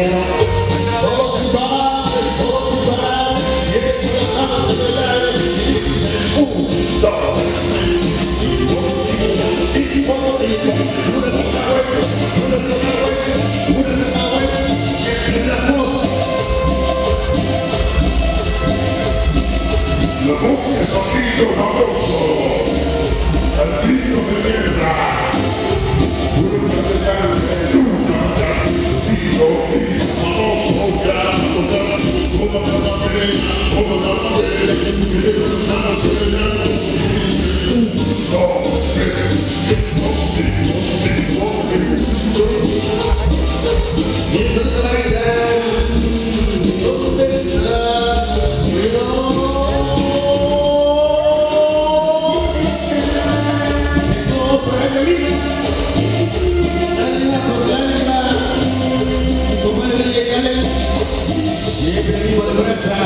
Todos sin parar, vienen con las manos en el aire y dicen 1, 2, 3, y como dice, una sola vez, siempre la cosa. La música es un grito famoso, el grito de guerra. Una castellana, un grito famoso, como la bandera, que tiene las manos en el aire. 1, 2, 3, y esa es la verdad. ¿Dónde estás? Siempre vivo de fuerza.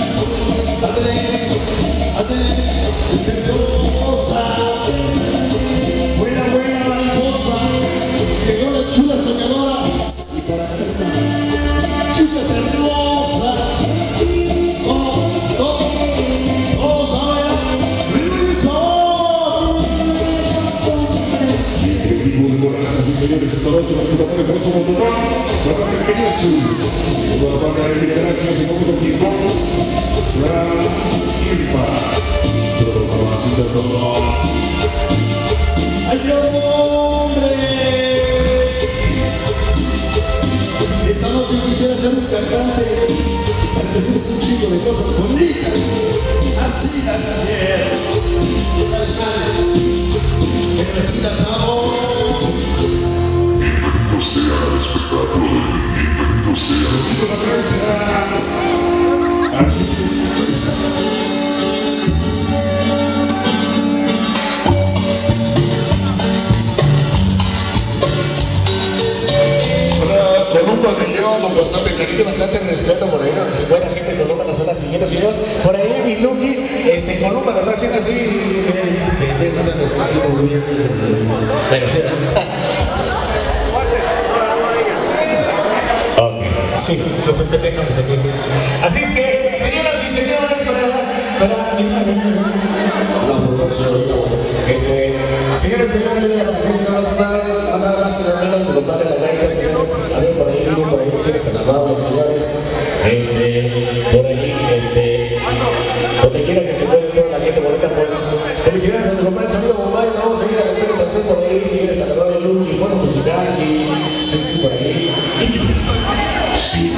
Hermosa, buena mariposa, llegó la chula soñadora y para chicas hermosas, todos a bailar, siempre vivo de fuerza, sí señores, esta noche la puta madre por eso montón, la banda de Jesús, la banda de gracias y vamos a tiempo, la Ilfa, todo mamacita todo. ¡Ay, hombres! Esta noche quisiera ser un cantante para decirles un chico de cosas bonitas. Así las ayer, pero así las amo. Bienvenido sea al espectáculo de mí, bienvenido sea. Columba de León, con bastante cariño, bastante respeto por ahí, donde se puede hacer que Columba nos está siguiendo, señor. Por ahí mi Lucky, Columba nos está haciendo así, pero sí. Sí, los festejamos aquí. Así es que, señoras y señores, para señores y señores, nada más que nada, contarle la gaita, señores, a ver, por ahí, señores, tan amables, señores, por ahí, donde quiera que se encuentre toda la gente bonita, pues, felicidades a su compañero, sonido Bombay, vamos a seguir a la gente pastel por ahí, señores, tan amables, Lucky, bueno, pues, sí, por ahí. Sí.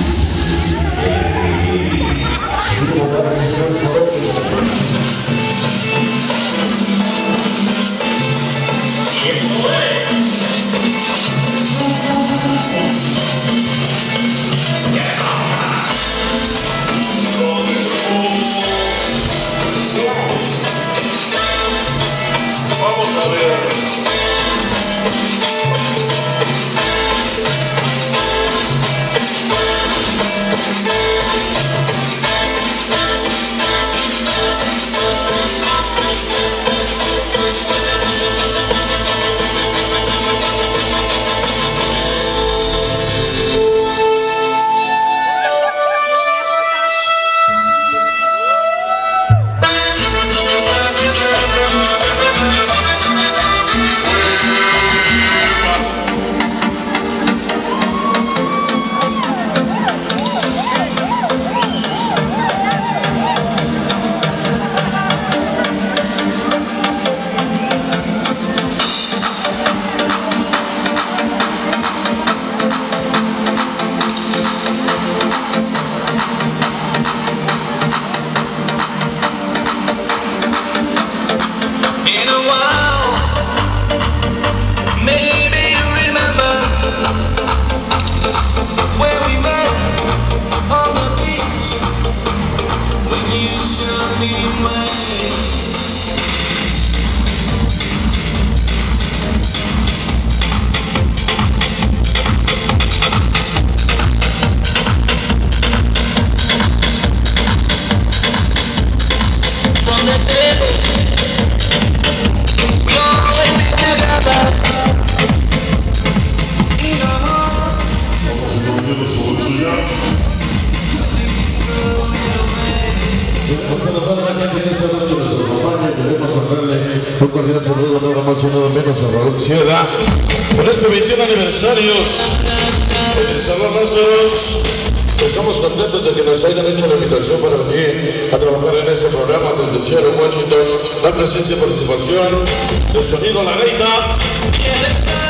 en esta noche nos acompaña. Queremos darle un cordial saludo nada más y nada menos a Raúl Sierra por este 21 aniversario en el Salón Lázaros. Estamos contentos de que nos hayan hecho la invitación para venir a trabajar en ese programa desde Seattle, Washington. La presencia y participación del sonido La Reina.